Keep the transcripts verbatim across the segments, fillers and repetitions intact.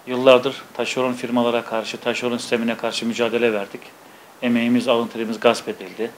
Yıllardır taşeron firmalara karşı, taşeron sistemine karşı mücadele verdik. Emeğimiz, alın terimiz gasp edildi.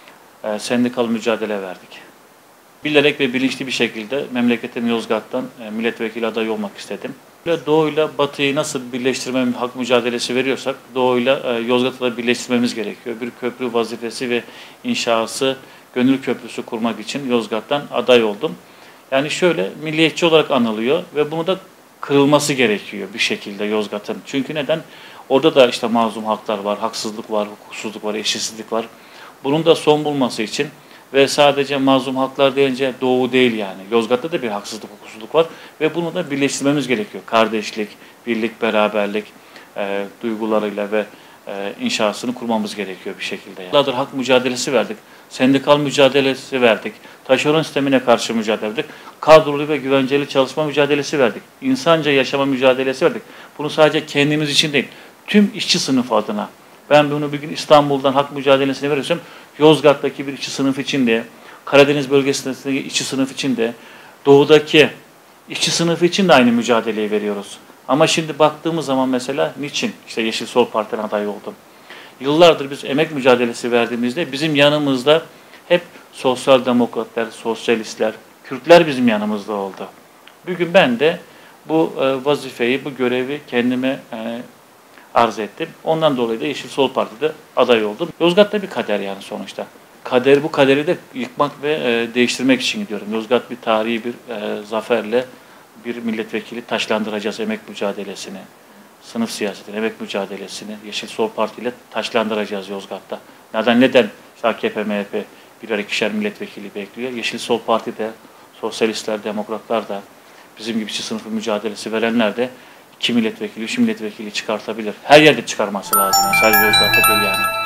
E, sendikal mücadele verdik. Bilerek ve bilinçli bir şekilde memleketim Yozgat'tan e, milletvekili adayı olmak istedim. Doğu'yla Batı'yı nasıl birleştirme hak mücadelesi veriyorsak, Doğu'yla e, Yozgat'ı da birleştirmemiz gerekiyor. Bir köprü vazifesi ve inşası, gönül köprüsü kurmak için Yozgat'tan aday oldum. Yani şöyle, milliyetçi olarak anılıyor ve bunu da kırılması gerekiyor bir şekilde Yozgat'ın. Çünkü neden? Orada da işte mazlum haklar var, haksızlık var, hukuksuzluk var, eşitsizlik var. Bunun da son bulması için ve sadece mazlum haklar deyince Doğu değil yani. Yozgat'ta da bir haksızlık, hukuksuzluk var ve bunu da birleştirmemiz gerekiyor. Kardeşlik, birlik, beraberlik e, duygularıyla ve e, inşasını kurmamız gerekiyor bir şekilde. Yıllardır hak mücadelesi verdik, sendikal mücadelesi verdik, taşeron sistemine karşı mücadele verdik, kadrolu ve güvenceli çalışma mücadelesi verdik, insanca yaşama mücadelesi verdik. Bunu sadece kendimiz için değil, tüm işçi sınıfı adına. Ben bunu bir gün İstanbul'dan hak mücadelesine veriyorsam, Yozgat'taki bir işçi sınıf için de, Karadeniz bölgesindeki işçi sınıf için de, Doğu'daki işçi sınıfı için de aynı mücadeleyi veriyoruz. Ama şimdi baktığımız zaman mesela niçin işte Yeşil Sol Parti'den aday oldum? Yıllardır biz emek mücadelesi verdiğimizde bizim yanımızda hep sosyal demokratlar, sosyalistler, Kürtler bizim yanımızda oldu. Bugün ben de bu e, vazifeyi, bu görevi kendime e, arz ettim. Ondan dolayı da Yeşil Sol Parti'de aday oldum. Yozgat'ta bir kader yani sonuçta. Kader, bu kaderi de yıkmak ve e, değiştirmek için gidiyorum. Yozgat bir tarihi bir e, zaferle bir milletvekili taşlandıracağız emek mücadelesini, sınıf siyasetini, emek mücadelesini Yeşil Sol Parti ile taşlandıracağız Yozgat'ta. Neden neden işte A K P, M H P birer ikişer milletvekili bekliyor. Yeşil Sol Parti'de, sosyalistler, demokratlar da bizim gibi işçi sınıfı mücadelesi verenler de iki milletvekili, üç milletvekili çıkartabilir. Her yerde çıkarması lazım. Yani sadece Yozgat'ta değil yani.